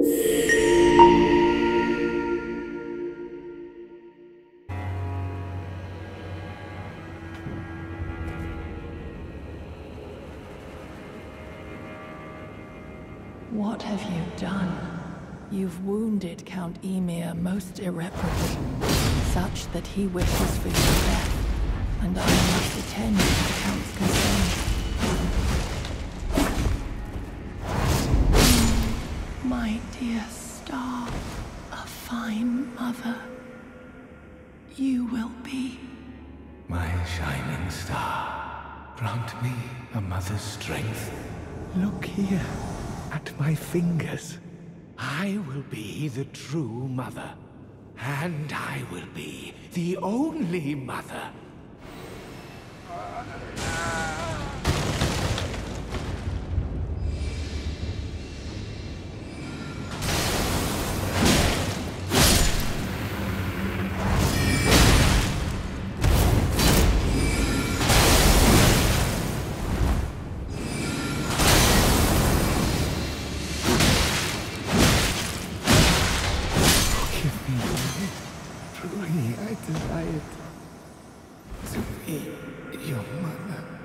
What have you done? You've wounded Count Ymir most irreparably, such that he wishes for your death, and I must attend to the Count's concerns. My dear star, a fine mother, you will be. My shining star, grant me a mother's strength. Look here, at my fingers. I will be the true mother. And I will be the only mother. Truly, I desired to be your mother.